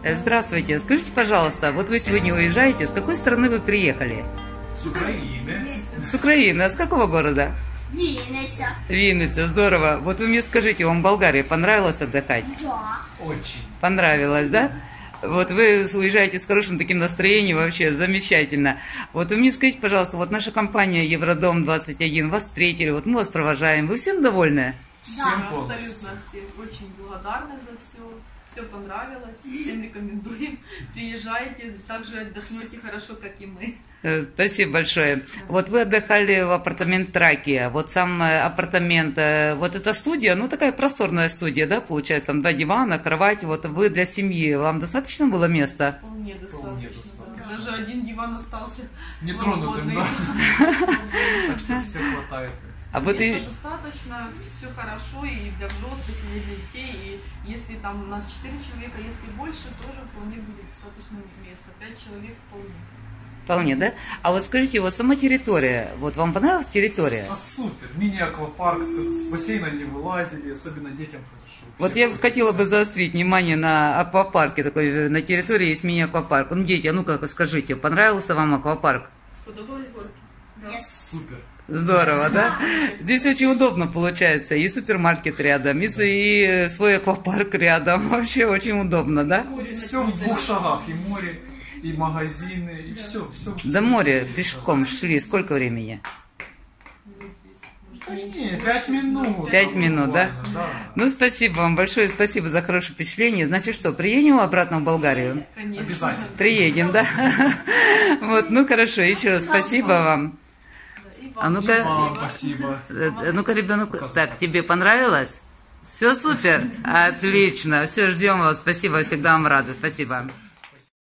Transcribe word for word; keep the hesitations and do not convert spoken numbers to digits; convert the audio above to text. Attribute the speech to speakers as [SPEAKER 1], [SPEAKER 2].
[SPEAKER 1] Здравствуйте. Скажите, пожалуйста, вот вы сегодня уезжаете, с какой страны вы приехали?
[SPEAKER 2] С Украины.
[SPEAKER 1] С Украины. А с какого города?
[SPEAKER 3] Винница.
[SPEAKER 1] Винница, здорово. Вот вы мне скажите, вам в Болгарии понравилось отдыхать?
[SPEAKER 3] Да.
[SPEAKER 2] Очень.
[SPEAKER 1] Понравилось, да? Вот вы уезжаете с хорошим таким настроением, вообще замечательно. Вот вы мне скажите, пожалуйста, вот наша компания Евродом двадцать один, вас встретили, вот мы вас провожаем, вы всем довольны?
[SPEAKER 2] Всем
[SPEAKER 4] Да,
[SPEAKER 2] полностью.
[SPEAKER 4] абсолютно все очень благодарны за все. Все понравилось, всем рекомендуем. Приезжайте, также отдохнете хорошо, как и мы.
[SPEAKER 1] Э, Спасибо большое. Вот вы отдыхали в апартамент Тракия. Вот сам э, апартамент, э, вот эта студия, ну такая просторная студия, да, получается, там два дивана, кровать. Вот вы для семьи, вам достаточно было места?
[SPEAKER 4] Вполне достаточно.
[SPEAKER 2] Вполне достаточно.
[SPEAKER 4] Да. Даже один диван остался
[SPEAKER 2] Нетронутым,
[SPEAKER 4] свободный.
[SPEAKER 2] да? Так что все хватает.
[SPEAKER 1] А вот и...
[SPEAKER 4] Места достаточно, все хорошо и для взрослых, и для детей. И если там у нас четыре человека, если больше, тоже вполне будет достаточно места. Пять человек вполне.
[SPEAKER 1] Вполне, да? А вот скажите, вот сама территория, вот вам понравилась территория?
[SPEAKER 2] А супер. Мини-аквапарк, с бассейна не вылазили, особенно детям хорошо.
[SPEAKER 1] Вот я хотела бы заострить внимание на аквапарке, такой на территории есть мини-аквапарк. Ну, дети, а ну-ка скажите, понравился вам аквапарк?
[SPEAKER 4] Сподобались горки? Да.
[SPEAKER 3] Yes.
[SPEAKER 2] Супер.
[SPEAKER 1] Здорово, да? Здесь очень удобно получается. И супермаркет рядом, и, с- и свой аквапарк рядом. Вообще очень удобно, да?
[SPEAKER 2] Все в двух шагах. И море, и магазины, и все. все
[SPEAKER 1] До моря пешком шли сколько времени?
[SPEAKER 2] Да не, пять минут.
[SPEAKER 1] Пять минут, да?
[SPEAKER 2] Буквально, да.
[SPEAKER 1] Ну, спасибо вам большое, спасибо за хорошее впечатление. Значит что, приедем обратно в Болгарию?
[SPEAKER 4] Конечно.
[SPEAKER 2] Обязательно.
[SPEAKER 1] Приедем, да? Вот, ну хорошо, еще раз спасибо вам.
[SPEAKER 4] И
[SPEAKER 1] А
[SPEAKER 4] вам
[SPEAKER 1] ну-ка,
[SPEAKER 2] Вам спасибо.
[SPEAKER 1] э, э, ну-ка, ребенок, так, тебе понравилось? Все супер? Отлично, все, ждем вас, спасибо, всегда вам рада, спасибо.